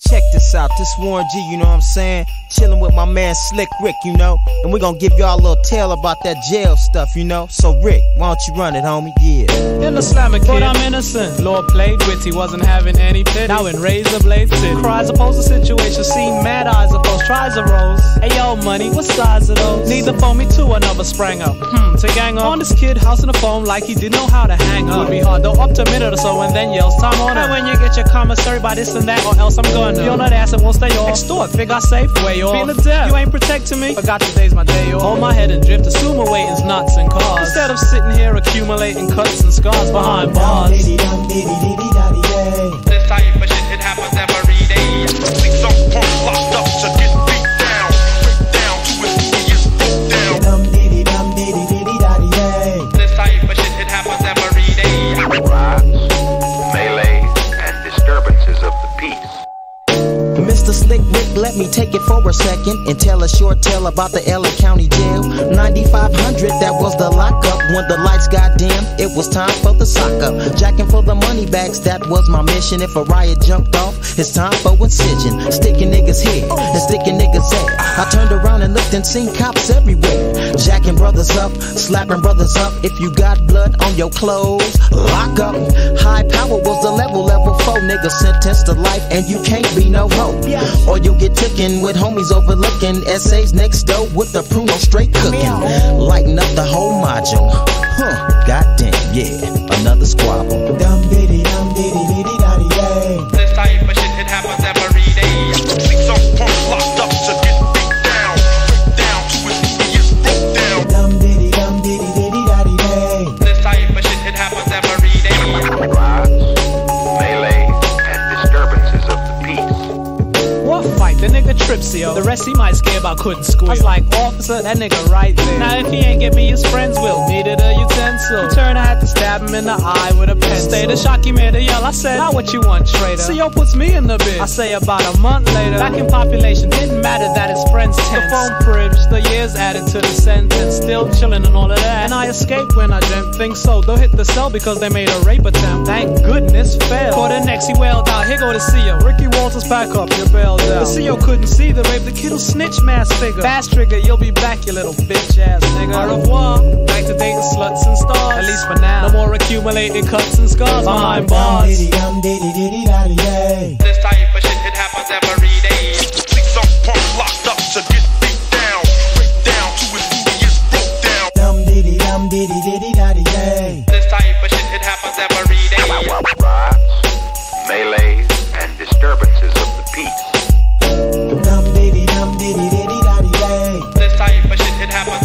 Check this out, this Warren G, you know what I'm saying? Chillin' with my man Slick Rick, you know? And we gon' give y'all a little tale about that jail stuff, you know? So Rick, why don't you run it, homie? Yeah. In Islamic kid, but I'm innocent. Lord played witty, wasn't having any pity. Now in razor blade city. Cries opposed the situation, seen mad eyes opposed. Tries arose. Hey yo, money, what size are those? Neither phone me to another sprang up. To gang up on this kid, house in the phone like he didn't know how to hang up. Would be hard though, up to a minute or so, and then yells time on. And when you get your commissary by this and that, or else I'm gonna be on that ass and won't stay off. Extort, figure I safe way off. Feel the death, you ain't protecting me. Forgot today's my day off. Hold my head and drift to Sumo waiting's nuts and cars. Instead of sitting here accumulating cuts and scars behind bars. This type of shit, it happens every day. See some punk locked up to get beat down. Break down to his easiest broke down. This type of shit, it happens every day. Riots, melees, and disturbances of the peace. Mr. Slick Rick, let me take it for a second and tell a short tale about the LA County Jail. 9500, that was the lockup. When the lights got dim, it was time for the sock up. Jacking for the money bags, that was my mission. If a riot jumped off, it's time for incision. Sticking niggas here and sticking niggas there. I turned around and looked and seen cops everywhere. Jacking brothers up, slapping brothers up. If you got blood on your clothes, lock up. High power was the level 4. Niggas sentenced to life and you can't be no hoe. Or you'll get taken with homies overlooking essays next door with the pruno straight cooking. Lighten up the whole module. Goddamn, yeah, another squabble. This type of shit, it happens every day. See some punk locked up to get beat down. Break down to his easiest broke down. This type of shit, it happens every day. Riots, melees, and disturbances of the peace. What fight? The nigga trips, yo. The rest he might scare about couldn't squeal. I was like, officer, that nigga right there. Now if he ain't get me, his friends will. Needed a utensil. In turn, I had to stab him in the eye with a pencil. Stay the shock, he made a yell. I said, now what you want, traitor? CO puts me in the bid. I say about a month later, back in population, didn't matter that his friends tense. The phone privilege, the years added to the sentence. Still chilling and all of that. And I escaped when I didn't think so. Though hit the cell because they made a rape attempt. Thank goodness, failed. For the next, he wailed out, here go the CO. Ricky Walters, back up, you're bailed out. The CO couldn't see the rape, the kid'll snitch, mass figure. Fast trigger, you'll be back, you little bitch ass nigga. Au revoir, back to dating sluts and stars. At least for now, no more accumulating cuts and scars behind bars. This type of shit, it happens every day. See some punk locked up to get beat down. Break down to his easiest broke down. This type of shit, it happens every day. Riots, melees, and disturbances of the peace. This type of shit, it happens